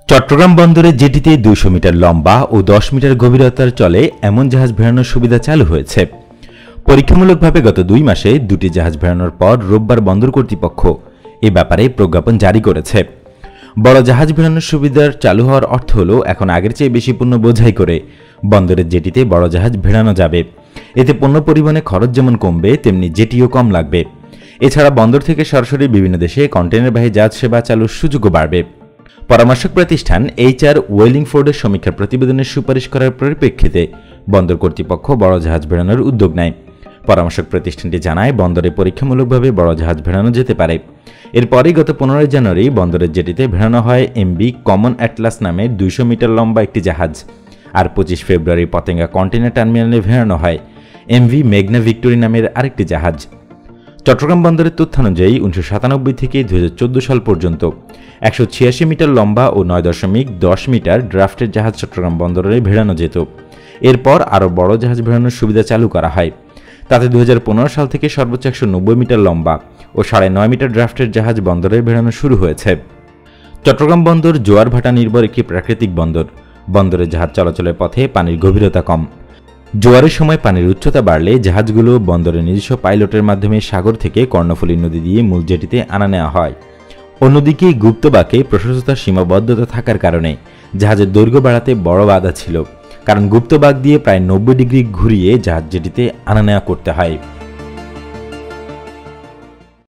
চট্টগ্রাম বন্দরে জেটিতে 200 মিটার লম্বা ও 10 মিটার গভীরতার চলে এমন জাহাজ ভেড়ানোর সুবিধা চালু হয়েছে। পরীক্ষামূলকভাবে গত 2 মাসে দুটি জাহাজ ভেড়ানোর পর রোববার বন্দর কর্তৃপক্ষ এ ব্যাপারে প্রজ্ঞাপন জারি করেছে। বড় জাহাজ ভেড়ানোর সুবিধার চালু হওয়ার অর্থ হল এখন আগের চেয়ে বেশি পণ্য বোঝাই করে বন্দরের জেটিতে বড় জাহাজ ভেড়ানো যাবে। এতে পণ্য পরিবহনে খরচ যেমন কমবে, তেমনি জেটিও কম লাগবে। এছাড়া বন্দর থেকে সরাসরি বিভিন্ন দেশে কন্টেইনারবাহী জাহাজ সেবা চালুর সুযোগও বাড়বে। পরামর্শক প্রতিষ্ঠান HR ওয়েলিংফোর্ডের সমীক্ষার প্রতিবেদনের সুপারিশ করার পরিপ্রেক্ষিতে বন্দর কর্তৃপক্ষ বড় জাহাজ ভেড়ানোর উদ্যোগ নেয়। পরামর্শক প্রতিষ্ঠানটি জানায়, বন্দরে পরীক্ষামূলকভাবে বড় জাহাজ ভেড়ানো যেতে পারে। এরপরই গত 15 জানুয়ারি বন্দরের জেটিতে ভেড়ানো হয় MV কমন অ্যাটলাস নামে 200 মিটার লম্বা একটি জাহাজ। আর 25 ফেব্রুয়ারি পতেঙ্গা কন্টেইনার টার্মিনালে ভেড়ানো হয় MV মেঘনা ভিক্টোরি নামের আরেকটি জাহাজ। চট্টগ্রাম বন্দরের তথ্যানুযায়ী 1997 থেকে 2014 সাল পর্যন্ত 186 মিটার লম্বা ও 9.10 মিটার ড্রাফটের জাহাজ চট্টগ্রাম বন্দরে ভেড়ানো যেত। এরপর আরও বড় জাহাজ ভেড়ানোর সুবিধা চালু করা হয়। তাতে 2015 সাল থেকে সর্বোচ্চ 190 মিটার লম্বা ও 9.5 মিটার ড্রাফটের জাহাজ বন্দরে ভেড়ানো শুরু হয়েছে। চট্টগ্রাম বন্দর জোয়ার ভাটা নির্ভর একটি প্রাকৃতিক বন্দর। বন্দরে জাহাজ চলাচলের পথে পানির গভীরতা কম। জোয়ারের সময় পানির উচ্চতা বাড়লে জাহাজগুলো বন্দরের নিজস্ব পাইলটের মাধ্যমে সাগর থেকে কর্ণফুলী নদী দিয়ে মূল জেটিতে আনা নেওয়া হয়। অন্যদিকে গুপ্তবাকে প্রশস্ততার সীমাবদ্ধতা থাকার কারণে জাহাজের দৈর্ঘ্য বাড়াতে বড় বাধা ছিল, কারণ গুপ্তবাক দিয়ে প্রায় 90 ডিগ্রি ঘুরিয়ে জাহাজ জেটিতে আনা নেওয়া করতে হয়।